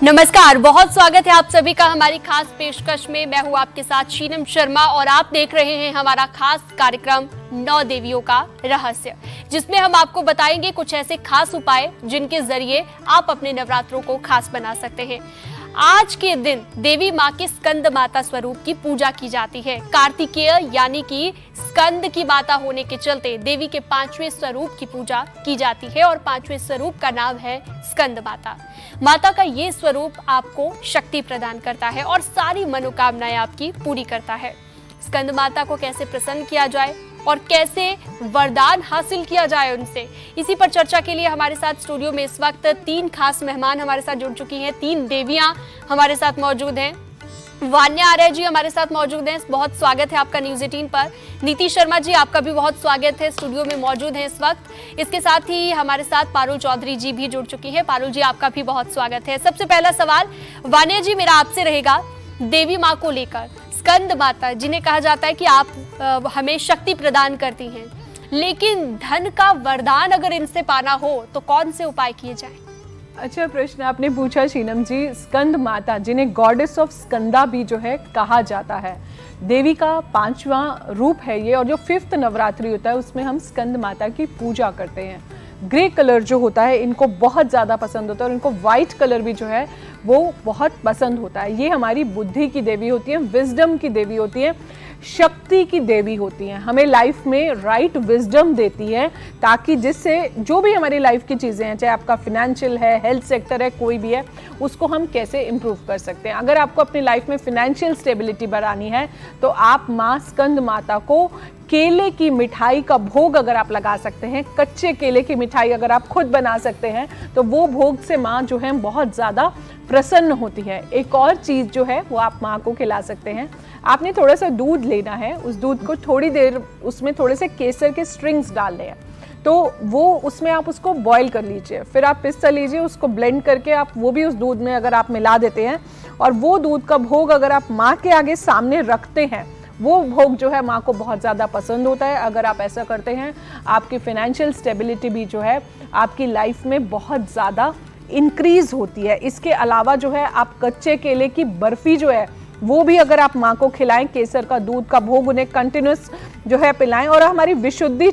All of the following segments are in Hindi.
नमस्कार, बहुत स्वागत है आप सभी का हमारी खास पेशकश में। मैं हूं आपके साथ शीनम शर्मा और आप देख रहे हैं हमारा खास कार्यक्रम 9 देवियों का रहस्य, जिसमें हम आपको बताएंगे कुछ ऐसे खास उपाय जिनके जरिए आप अपने नवरात्रों को खास बना सकते हैं। आज के दिन देवी माँ के स्कंद माता स्वरूप की पूजा की जाती है। कार्तिकेय यानी कि स्कंद की माता होने के चलते देवी के 5वें स्वरूप की पूजा की जाती है और 5वें स्वरूप का नाम है स्कंद माता। माता का ये स्वरूप आपको शक्ति प्रदान करता है और सारी मनोकामनाएं आपकी पूरी करता है। स्कंद माता को कैसे प्रसन्न किया जाए और कैसे वरदान हासिल किया जाए उनसे, इसी पर चर्चा के लिए हमारे साथ स्टूडियो में इस वक्त 3 खास मेहमान हमारे साथ जुड़ चुकी हैं। 3 देवियां हमारे साथ मौजूद हैं। वान्या आर्य जी हमारे साथ मौजूद हैं, बहुत स्वागत है आपका न्यूज 18 पर। नीति शर्मा जी, आपका भी बहुत स्वागत है, स्टूडियो में मौजूद हैं इस वक्त। इसके साथ ही हमारे साथ पारुल चौधरी जी भी जुड़ चुकी हैं। पारुल जी, आपका भी बहुत स्वागत है। सबसे पहला सवाल वान्या जी मेरा आपसे रहेगा, देवी माँ को लेकर, स्कंद माता जिन्हें कहा जाता है कि आप हमें शक्ति प्रदान करती हैं, लेकिन धन का वरदान अगर इनसे पाना हो तो कौन से उपाय किए जाएं? अच्छा प्रश्न आपने पूछा शीनम जी। स्कंद माता जिन्हें गॉडेस ऑफ स्कंदा भी जो है कहा जाता है, देवी का 5वां रूप है ये, और जो 5th नवरात्रि होता है उसमें हम स्कंद माता की पूजा करते हैं। ग्रे कलर जो होता है इनको बहुत ज़्यादा पसंद होता है और इनको वाइट कलर भी जो है वो बहुत पसंद होता है। ये हमारी बुद्धि की देवी होती है, विजडम की देवी होती है, शक्ति की देवी होती हैं। हमें लाइफ में राइट विजडम देती है, ताकि जिससे जो भी हमारी लाइफ की चीज़ें हैं, चाहे आपका फिनेंशियल है, हेल्थ सेक्टर है, कोई भी है, उसको हम कैसे इम्प्रूव कर सकते हैं। अगर आपको अपनी लाइफ में फिनेंशियल स्टेबिलिटी बढ़ानी है तो आप माँ स्कंद माता को केले की मिठाई का भोग अगर आप लगा सकते हैं, कच्चे केले की मिठाई अगर आप खुद बना सकते हैं, तो वो भोग से माँ जो है बहुत ज़्यादा प्रसन्न होती है। एक और चीज़ जो है वो आप माँ को खिला सकते हैं। आपने थोड़ा सा दूध लेना है, उस दूध को थोड़ी देर उसमें थोड़े से केसर के स्ट्रिंग्स डालने हैं, तो वो उसमें आप उसको बॉईल कर लीजिए, फिर आप पिस्ता लीजिए, उसको ब्लेंड करके आप वो भी उस दूध में अगर आप मिला देते हैं, और वो दूध का भोग अगर आप माँ के आगे सामने रखते हैं, वो भोग जो है माँ को बहुत ज़्यादा पसंद होता है। अगर आप ऐसा करते हैं, आपकी फिनेंशियल स्टेबिलिटी भी जो है आपकी लाइफ में बहुत ज़्यादा इंक्रीज़ होती है। इसके अलावा जो है आप कच्चे केले की बर्फ़ी जो है वो भी अगर आप माँ को खिलाएं, केसर का दूध का भोग उन्हें कंटिन्यूस जो है पिलाएं। और हमारी विशुद्धि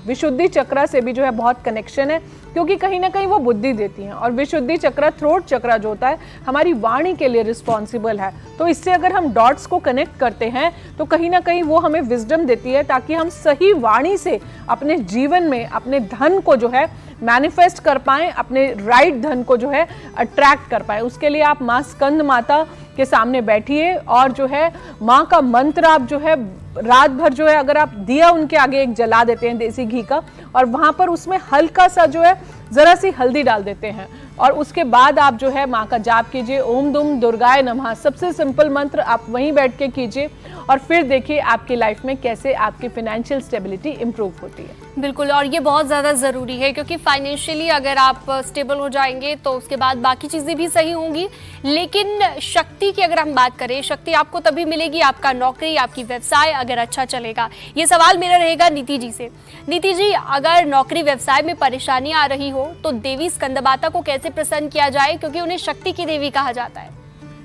चक्रा से भी जो है बहुत कनेक्शन है, क्योंकि कहीं ना कहीं वो बुद्धि देती हैं, और विशुद्धि चक्रा, थ्रोट चक्रा जो होता है हमारी वाणी के लिए रिस्पॉन्सिबल है। तो इससे अगर हम डॉट्स को कनेक्ट करते हैं तो कहीं ना कहीं वो हमें विजडम देती है, ताकि हम सही वाणी से अपने जीवन में अपने धन को जो है मैनिफेस्ट कर पाएं, अपने राइट धन को जो है अट्रैक्ट कर पाएं। उसके लिए आप माँ स्कंद माता के सामने बैठिए और जो है माँ का मंत्र आप जो है रात भर जो है, अगर आप दिया उनके आगे एक जला देते हैं देसी घी का, और वहाँ पर उसमें हल्का सा जो है ज़रा सी हल्दी डाल देते हैं, और उसके बाद आप जो है माँ का जाप कीजिए, ओम दुम दुर्गाय नमः। सबसे सिंपल मंत्र आप वहीं बैठ के कीजिए, और फिर देखिए आपकी लाइफ में कैसे आपकी फिनेंशियल स्टेबिलिटी इंप्रूव होती है। बिल्कुल, और ये बहुत ज़्यादा ज़रूरी है, क्योंकि फाइनेंशियली अगर आप स्टेबल हो जाएंगे तो उसके बाद बाकी चीज़ें भी सही होंगी। लेकिन शक्ति की अगर हम बात करें, शक्ति आपको तभी मिलेगी, आपका नौकरी, आपकी व्यवसाय अगर अच्छा चलेगा। ये सवाल मेरा रहेगा नीति जी से। नीति जी, अगर नौकरी व्यवसाय में परेशानी आ रही हो तो देवी स्कंद माता को कैसे प्रसन्न किया जाए, क्योंकि उन्हें शक्ति की देवी कहा जाता है?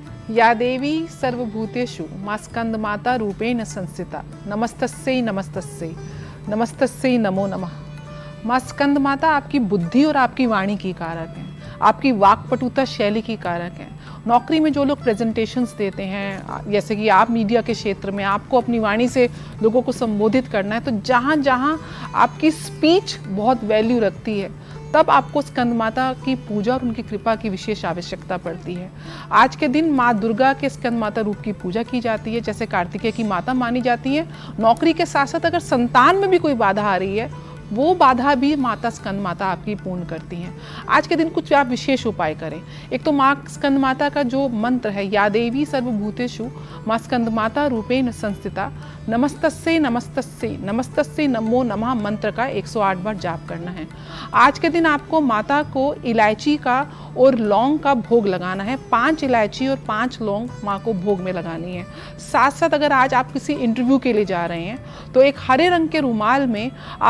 या देवी सर्वभूतेषु माँ स्कंद माता रूपेण संस्थिता, नमस्तस्यै नमस्तस्यै नमस्तस्यै नमो नमः। माँ स्कंद माता आपकी बुद्धि और आपकी वाणी की कारक हैं, आपकी वाक्पटुता शैली की कारक हैं। नौकरी में जो लोग प्रेजेंटेशंस देते हैं, जैसे कि आप मीडिया के क्षेत्र में, आपको अपनी वाणी से लोगों को संबोधित करना है, तो जहाँ जहाँ आपकी स्पीच बहुत वैल्यू रखती है, तब आपको स्कंद माता की पूजा और उनकी कृपा की विशेष आवश्यकता पड़ती है। आज के दिन माँ दुर्गा के स्कंद माता रूप की पूजा की जाती है, जैसे कार्तिकेय की माता मानी जाती है। नौकरी के साथ साथ अगर संतान में भी कोई बाधा आ रही है, वो बाधा भी माता स्कंद माता आपकी पूर्ण करती हैं। आज के दिन कुछ आप विशेष उपाय करें। एक तो माँ स्कंद माता का जो मंत्र है, या देवी सर्वभूतेषु माँ स्कंद माता रूपेण संस्थिता, नमस्तस्यै नमस्तस्यै नमस्तस्यै नमो नमः मंत्र का 108 बार जाप करना है। आज के दिन आपको माता को इलायची का और लौंग का भोग लगाना है। 5 इलायची और 5 लौंग माँ को भोग में लगानी है। साथ साथ अगर आज आप किसी इंटरव्यू के लिए जा रहे हैं तो एक हरे रंग के रुमाल में आप 5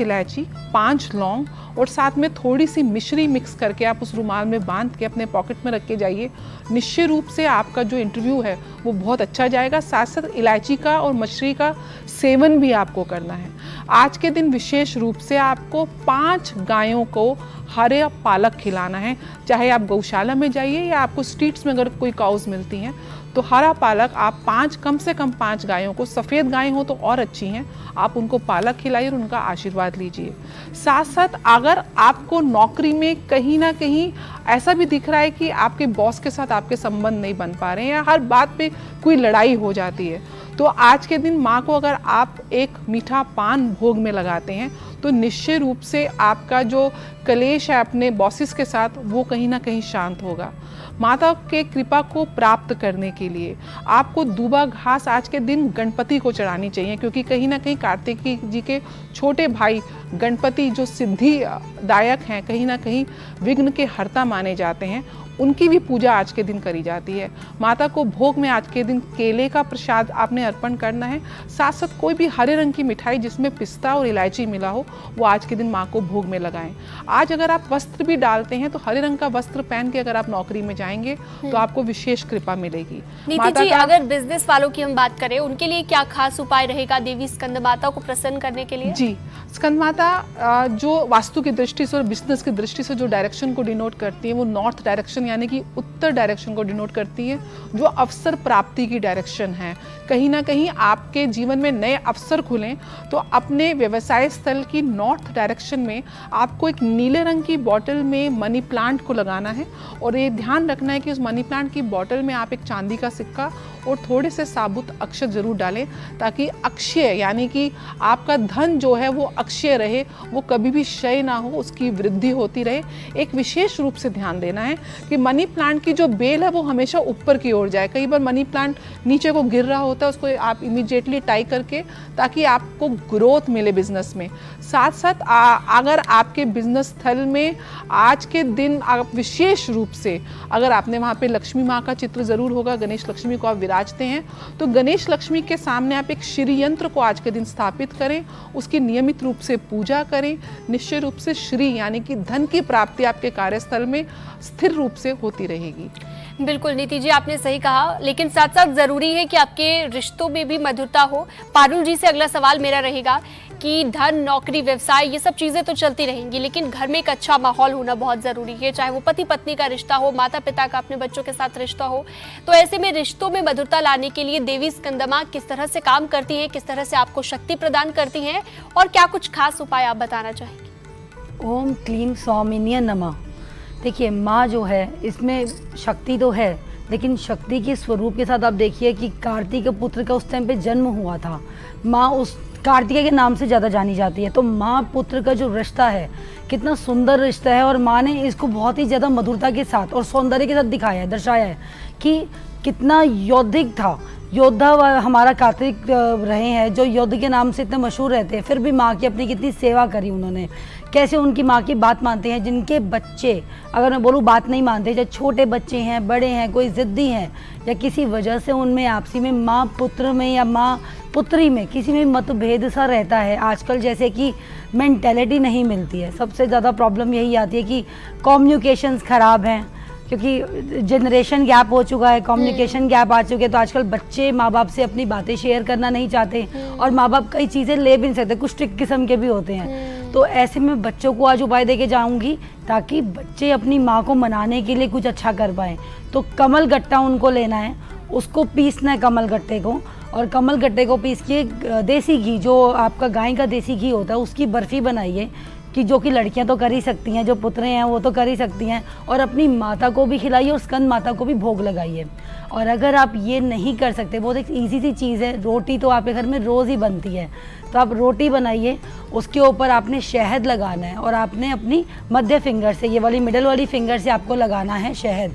इलायची, 5 लौंग और साथ में थोड़ी सी मिश्री मिक्स करके आप उस रुमाल में बांध के अपने पॉकेट में रख के जाइए। निश्चित रूप से आपका जो इंटरव्यू है वो बहुत अच्छा जाएगा। साथ साथ इलायची का और मछली का सेवन भी आपको करना है। आज के दिन विशेष रूप से आपको 5 गायों को हरे पालक खिलाना है। चाहे आप गौशाला में जाइए या आपको स्ट्रीट्स में अगर कोई काउज मिलती हैं तो हरा पालक आप 5, कम से कम 5 गायों को, सफ़ेद गायें हो तो और अच्छी हैं, आप उनको पालक खिलाइए और उनका आशीर्वाद लीजिए। साथ साथ अगर आपको नौकरी में कहीं ना कहीं ऐसा भी दिख रहा है कि आपके बॉस के साथ आपके संबंध नहीं बन पा रहे हैं या हर बात पे कोई लड़ाई हो जाती है, तो आज के दिन माँ को अगर आप एक मीठा पान भोग में लगाते हैं तो निश्चित रूप से आपका जो कलेश है अपने बॉसेस के साथ वो कहीं ना कहीं शांत होगा। माता के कृपा को प्राप्त करने के लिए आपको दूबा घास आज के दिन गणपति को चढ़ानी चाहिए, क्योंकि कहीं ना कहीं कार्तिकी जी के छोटे भाई गणपति जो सिद्धिदायक हैं, कहीं ना कहीं विघ्न के हर्ता माने जाते हैं, उनकी भी पूजा आज के दिन करी जाती है। माता को भोग में आज के दिन केले का प्रसाद आपने अर्पण करना है। साथ साथ कोई भी हरे रंग की मिठाई जिसमें पिस्ता और इलायची मिला हो वो आज के दिन माँ को भोग में लगाएं। आज अगर आप वस्त्र भी डालते हैं तो हरे रंग का वस्त्र पहन के अगर आप नौकरी में जाएंगे तो आपको विशेष कृपा मिलेगी। नीति जी, अगर बिजनेस वालों की हम बात करें उनके लिए क्या खास उपाय रहेगा देवी स्कंद माता को प्रसन्न करने के लिए? जी, स्कंद माता जो वास्तु की दृष्टि से और बिजनेस की दृष्टि से जो डायरेक्शन को डिनोट करती है वो नॉर्थ डायरेक्शन यानी कि उत्तर डायरेक्शन को डिनोट करती है, जो अवसर प्राप्ति की डायरेक्शन है। कहीं ना कहीं आपके जीवन में नए अवसर खुलें तो अपने व्यवसाय स्थल की नॉर्थ डायरेक्शन में आपको एक नीले रंग की बॉटल में मनी प्लांट को लगाना है और ये ध्यान रखना है कि उस मनी प्लांट की बॉटल में आप एक चांदी का सिक्का और थोड़े से साबुत अक्षत जरूर डालें, ताकि अक्षय यानी कि आपका धन जो है वो अक्षय रहे, वो कभी भी क्षय ना हो, उसकी वृद्धि होती रहे। एक विशेष रूप से ध्यान देना है कि मनी प्लांट की जो बेल है वो हमेशा ऊपर की ओर जाए। कई बार मनी प्लांट नीचे को गिर रहा होता है, उसको आप इमीडिएटली टाई करके, ताकि आपको ग्रोथ मिले बिजनेस में। साथ साथ अगर आपके बिजनेस स्थल में आज के दिन आप विशेष रूप से अगर आपने वहाँ पे लक्ष्मी माँ का चित्र जरूर होगा, गणेश लक्ष्मी को आप विराजते हैं, तो गणेश लक्ष्मी के सामने आप एक श्री यंत्र को आज के दिन स्थापित करें, उसकी नियमित रूप से पूजा करें। निश्चित रूप से श्री यानी कि धन की प्राप्ति आपके कार्यस्थल में स्थिर रूप से होती रहेगी। बिल्कुल नीति जी, आपने सही कहा, लेकिन साथ साथ जरूरी है कि आपके रिश्तों में भी मधुरता हो। पारुल जी से अगला सवाल मेरा रहेगा कि धन, नौकरी, व्यवसाय ये सब चीजें तो चलती रहेंगी, लेकिन घर में एक अच्छा माहौल होना बहुत जरूरी है, चाहे वो पति पत्नी का रिश्ता हो, माता पिता का अपने बच्चों के साथ रिश्ता हो। तो ऐसे में रिश्तों में मधुरता लाने के लिए देवी स्कंदमा किस तरह से काम करती है, किस तरह से आपको शक्ति प्रदान करती हैं, और क्या कुछ खास उपाय आप बताना चाहेंगे? ओम क्लीम स्वामिन्य नमः। देखिए, माँ जो है इसमें शक्ति तो है, लेकिन शक्ति के स्वरूप के साथ आप देखिए कि कार्तिक पुत्र का उस टाइम पे जन्म हुआ था। माँ उस कार्तिकेय के नाम से ज़्यादा जानी जाती है। तो माँ पुत्र का जो रिश्ता है कितना सुंदर रिश्ता है, और माँ ने इसको बहुत ही ज़्यादा मधुरता के साथ और सौंदर्य के साथ दिखाया है, दर्शाया है कि कितना यौद्धिक था। योद्धा हमारा कार्तिक रहे हैं, जो युद्ध के नाम से इतने मशहूर रहते हैं, फिर भी माँ की अपनी कितनी सेवा करी उन्होंने, कैसे उनकी माँ की बात मानते हैं। जिनके बच्चे, अगर मैं बोलूँ, बात नहीं मानते, चाहे छोटे बच्चे हैं, बड़े हैं, कोई ज़िद्दी हैं, या किसी वजह से उनमें आपसी में माँ पुत्र में या माँ पुत्री में किसी में मतभेद सा रहता है। आजकल जैसे कि मेंटेलिटी नहीं मिलती है, सबसे ज़्यादा प्रॉब्लम यही आती है कि कम्युनिकेशंस ख़राब हैं, क्योंकि जनरेशन गैप हो चुका है, कम्युनिकेशन गैप आ चुके हैं। तो आजकल बच्चे माँ बाप से अपनी बातें शेयर करना नहीं चाहते, और माँ बाप कई चीज़ें ले भी नहीं सकते, कुछ स्ट्रिक्ट किस्म के भी होते हैं। तो ऐसे में बच्चों को आज उपाय दे के जाऊँगी ताकि बच्चे अपनी माँ को मनाने के लिए कुछ अच्छा कर पाएँ। तो कमल गट्टा उनको लेना है, उसको पीसना है कमल गट्टे को, और कमल गट्टे को पीस के देसी घी, जो आपका गाय का देसी घी होता है, उसकी बर्फ़ी बनाइए, कि जो कि लड़कियां तो कर ही सकती हैं, जो पुत्र हैं वो तो कर ही सकती हैं, और अपनी माता को भी खिलाइए और स्कंद माता को भी भोग लगाइए। और अगर आप ये नहीं कर सकते, बहुत एक ईजी सी चीज़ है, रोटी तो आपके घर में रोज़ ही बनती है, तो आप रोटी बनाइए, उसके ऊपर आपने शहद लगाना है, और आपने अपनी मध्य फिंगर से, ये वाली मिडल वाली फिंगर से आपको लगाना है शहद।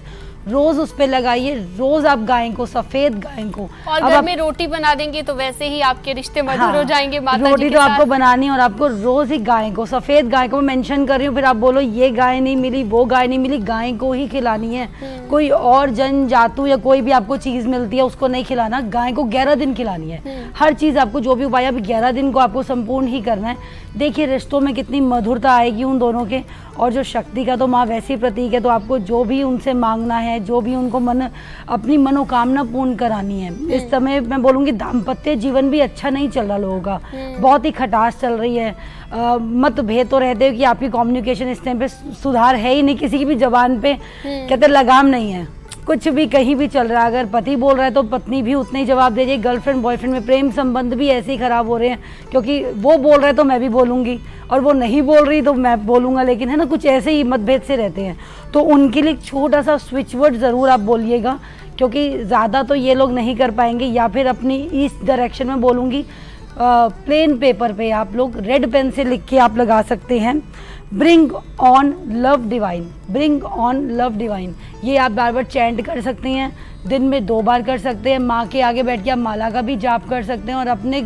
रोज उस पे लगाइए, रोज आप गाय को, सफेद गाय को। और घर में रोटी बना देंगे तो वैसे ही आपके रिश्ते मधुर हो जाएंगे माता जी रोटी के तो साथ। आपको बनानी है और आपको रोज ही गाय को, सफेद गाय को मेंशन कर रही हूँ, फिर आप बोलो ये गाय नहीं मिली, वो गाय नहीं मिली, गाय को ही खिलानी है। कोई और जन जातु या कोई भी आपको चीज मिलती है उसको नहीं खिलाना, गाय को 11 दिन खिलानी है। हर चीज आपको जो भी उपाय अभी 11 दिन को आपको संपूर्ण ही करना है। देखिए रिश्तों में कितनी मधुरता आएगी उन दोनों के। और जो शक्ति का तो माँ वैसे ही प्रतीक है, तो आपको जो भी उनसे मांगना है, जो भी उनको अपनी मनोकामना पूर्ण करानी है। इस समय मैं बोलूँगी दाम्पत्य जीवन भी अच्छा नहीं चल रहा लोगों का, बहुत ही खटास चल रही है। मतभेद तो रहते हो कि आपकी कम्युनिकेशन इस टाइम पे सुधार है ही नहीं, किसी की भी जबान पे कहते लगाम नहीं है, कुछ भी कहीं भी चल रहा है। अगर पति बोल रहा है तो पत्नी भी उतना ही जवाब दे रही है। गर्लफ्रेंड बॉयफ्रेंड में प्रेम संबंध भी ऐसे ही खराब हो रहे हैं, क्योंकि वो बोल रहा है तो मैं भी बोलूँगी और वो नहीं बोल रही तो मैं बोलूँगा, लेकिन है ना कुछ ऐसे ही मतभेद से रहते हैं। तो उनके लिए छोटा सा स्विच वर्ड ज़रूर आप बोलिएगा, क्योंकि ज़्यादा तो ये लोग नहीं कर पाएंगे। या फिर अपनी इस डायरेक्शन में बोलूँगी, प्लेन पेपर पे आप लोग रेड पेन से लिख के आप लगा सकते हैं, bring on love divine, bring on love divine. ये आप बार बार चैंट कर सकते हैं, दिन में 2 बार कर सकते हैं। माँ के आगे बैठ के आप माला का भी जाप कर सकते हैं और अपने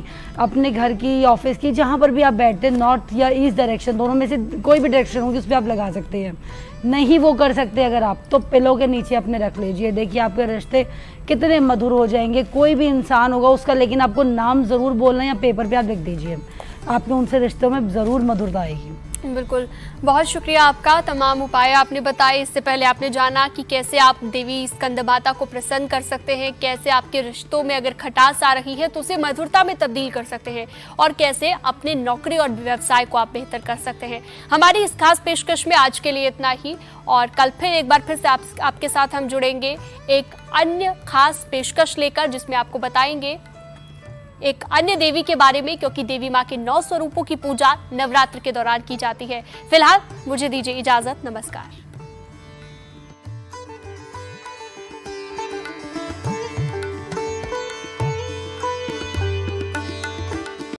घर की ऑफिस की जहाँ पर भी आप बैठते हैं, नॉर्थ या ईस्ट डायरेक्शन, दोनों में से कोई भी डायरेक्शन होगी उस पर आप लगा सकते हैं। नहीं वो कर सकते अगर आप, तो पिलो के नीचे अपने रख लीजिए। देखिए आपके रिश्ते कितने मधुर हो जाएंगे। कोई भी इंसान होगा उसका, लेकिन आपको नाम ज़रूर बोलना है या पेपर पे आप लिख दीजिए, आपके उनसे रिश्तों में ज़रूर मधुरता आएगी। बिल्कुल, बहुत शुक्रिया आपका। तमाम उपाय आपने बताए। इससे पहले आपने जाना कि कैसे आप देवी स्कंद माता को प्रसन्न कर सकते हैं, कैसे आपके रिश्तों में अगर खटास आ रही है तो उसे मधुरता में तब्दील कर सकते हैं, और कैसे अपने नौकरी और व्यवसाय को आप बेहतर कर सकते हैं। हमारी इस खास पेशकश में आज के लिए इतना ही, और कल फिर एक बार फिर से आपके साथ हम जुड़ेंगे एक अन्य खास पेशकश लेकर, जिसमें आपको बताएंगे एक अन्य देवी के बारे में, क्योंकि देवी माँ के 9 स्वरूपों की पूजा नवरात्र के दौरान की जाती है। फिलहाल मुझे दीजिए इजाजत, नमस्कार।